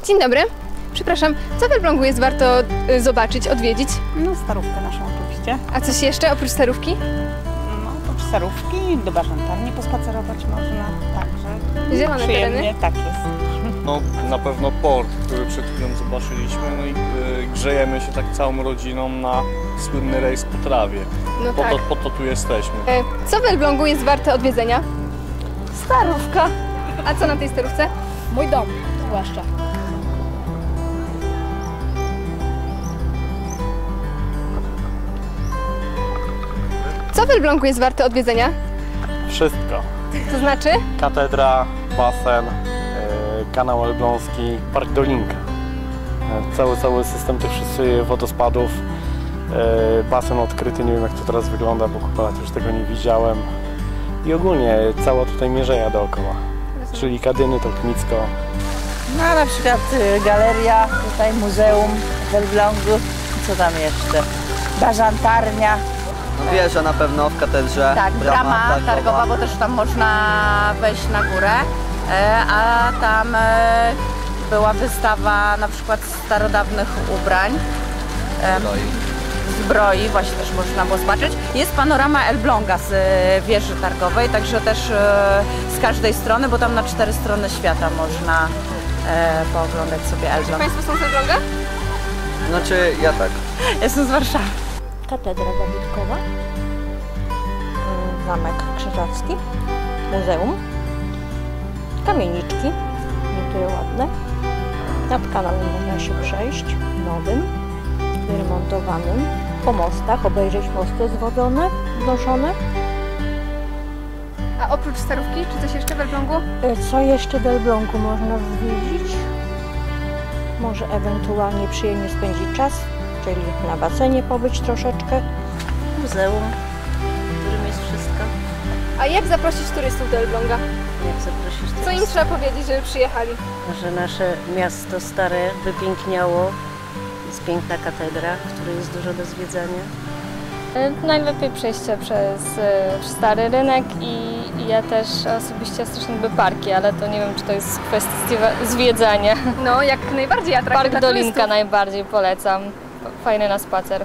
Dzień dobry. Przepraszam, co w Elblągu jest warto zobaczyć, odwiedzić? No, starówkę naszą oczywiście. A coś jeszcze oprócz starówki? No, oprócz starówki do Bażantarni pospacerować można, także Zielone przyjemnie, tereny? tak jest. No na pewno port, który przed chwilą zobaczyliśmy, no i grzejemy się tak całą rodziną na słynny rejs po trawie. No tak. Po to tu jesteśmy. Co w Elblągu jest warte odwiedzenia? Starówka. A co na tej starówce? Mój dom zwłaszcza. Co w Elblągu jest warte odwiedzenia? Wszystko. To znaczy? Katedra, basen, kanał elbląski, park Dolinka. Cały system tych wszystkich wodospadów. Basen odkryty, nie wiem jak to teraz wygląda, bo kupę lat już tego nie widziałem. I ogólnie cała tutaj mierzeja dookoła. Czyli Kadyny, Tolkmicko. No na przykład galeria, tutaj muzeum w Elblągu. Co tam jeszcze? Bażantarnia. No wieża na pewno w katedrze. Tak, brama targowa, bo też tam można wejść na górę. A tam była wystawa na przykład starodawnych ubrań. Zbroi właśnie też można było zobaczyć. Jest panorama Elbląga z wieży targowej, także też z każdej strony, bo tam na 4 strony świata można pooglądać sobie Elbląg. Państwo są z Elbląga? Znaczy ja tak. Jestem z Warszawy. Katedra zabytkowa, Zamek Krzyżacki, muzeum, kamieniczki, niektóre ładne. Nad kanałem można się przejść, nowym, wyremontowanym, po mostach, obejrzeć mosty zwodzone, wznoszone. A oprócz starówki, czy coś jeszcze w Elblągu? Co jeszcze w Elblągu można zwiedzić? Może ewentualnie przyjemnie spędzić czas, czyli na basenie pobyć troszeczkę. Muzeum, w którym jest wszystko. A jak zaprosić turystów do Elbląga? Jak zaprosić Co im trzeba powiedzieć, żeby przyjechali? Że nasze miasto stare wypiękniało. Jest piękna katedra, w której jest dużo do zwiedzania. Najlepiej przejście przez Stary Rynek i ja też osobiście strasznie lubię parki, ale to nie wiem, czy to jest kwestia zwiedzania. No, jak najbardziej atrakcyjna Park dla Dolinka turystów. najbardziej polecam. Fajny na spacer.